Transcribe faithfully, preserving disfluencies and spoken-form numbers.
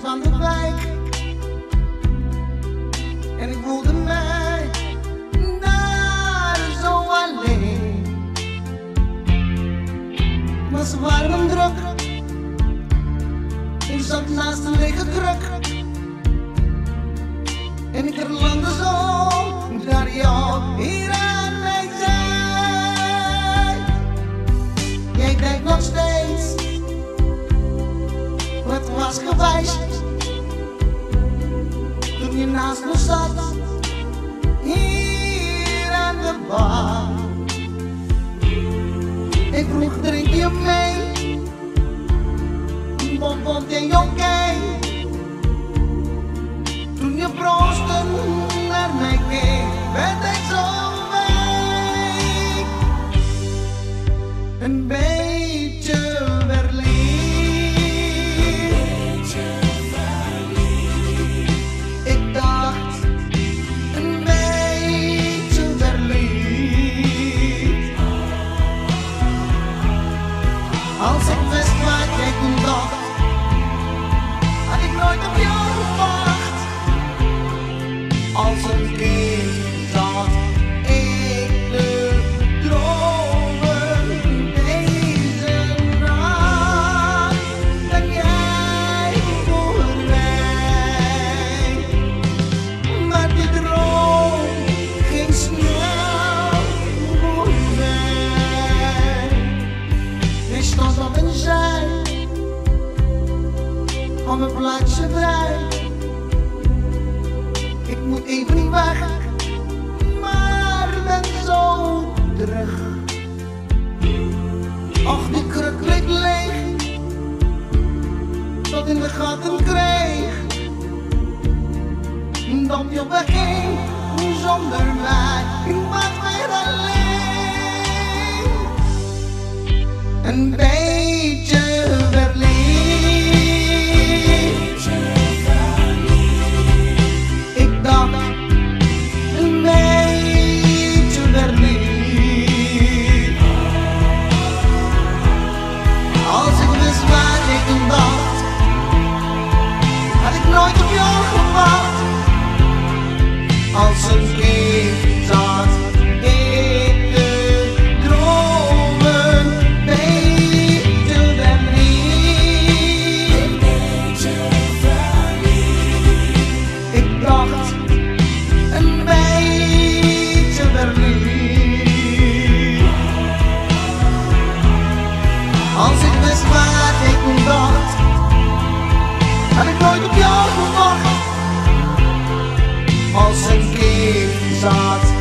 van de wijk. En ik voelde mij daar zo alleen. Maar ze waren hem druk. Ik zat naast een lege kruk. En ik verlangde zo naar jou hier aan mij zij. Jij denkt nog steeds, wat was geweest toen je naast me zat, hier aan de bar. Ik vroeg, drink je mee? Wat vond je oké? Toen je proosten naar mij keek, werd ik zo week. Een beetje verliefd. Ik dacht, een beetje verliefd. Als ik wist wat jij toen dacht, had ik nooit op jou gewacht. Als een kind zat ik te dromen deze nacht, dat jij voor mij. Maar die droom ging snel voorbij. Ik stond op een zij, op een plaatsje vrij. Ik moet even niet weg, maar ben zo terug. Och, die kruk leek leeg, tot in de gaten kreeg. Dat je wegging zonder mij, ik was weer alleen. Een beetje verliefd. Als een kind zat ik te dromen, beetje verliefd. Beetje verliefd. Ik dacht, een beetje verliefd. Als ik wist wat ik toen dacht, had ik nooit op jou gewacht. Als een kind zat